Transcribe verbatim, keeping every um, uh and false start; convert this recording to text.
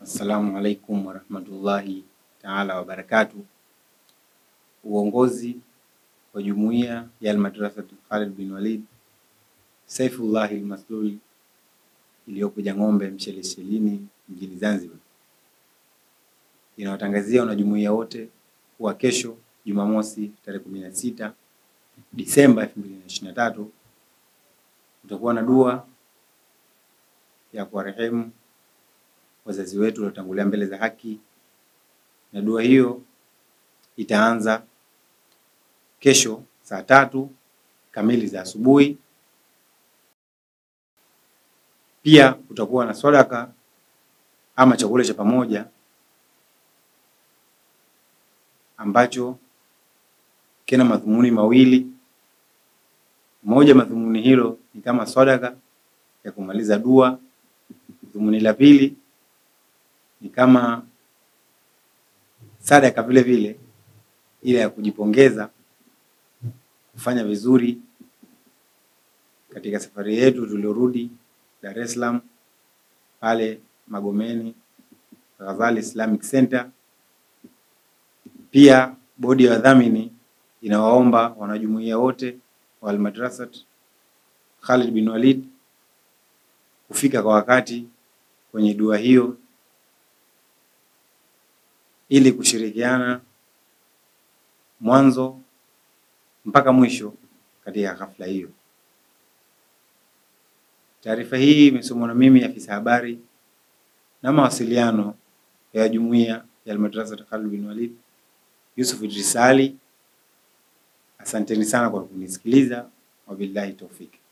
Assalamu alaikum warahmatullahi taala wabarakatuh. Uongozi wa jumuiya ya Al-Madrasat Khalid bin Walid Saifullah al-Maslul iliyopo Jang'ombe Msheleshelini mjini Zanzibar inawatangazia wanajumuiya wote kuwa kesho Jumamosi tarehe kumi na sita Disemba elfu mbili na ishirini na tatu utakuwa na dua ya kuwarehemu wazazi wetu waliotangulia mbele za haki, na dua hiyo itaanza kesho saa tatu kamili za asubuhi. Pia kutakuwa na sadaka ama chakula cha pamoja ambacho kina madhumuni mawili. Moja, madhumuni hilo ni kama sadaka ya kumaliza dua. Dhumuni la pili ni kama sadaka vile vile ile ya kujipongeza kufanya vizuri katika safari yetu tuliorudi Dar es Salaam pale Magomeni Ghazali Islamic Center. Pia bodi ya wadhamini inawaomba wanajumuiya wote wa Al-Madrasat Khalid bin Walid kufika kwa wakati kwenye dua hiyo ili kushirikiana mwanzo mpaka mwisho katika hafla hiyo. Taarifa hii imesomwa na mimi afisa habari na mawasiliano ya jumuiya ya Al-Madrasat Khalid bin Walid Yusuf Idris Ali. Asanteni sana kwa kunisikiliza. Wabillahi tawfik.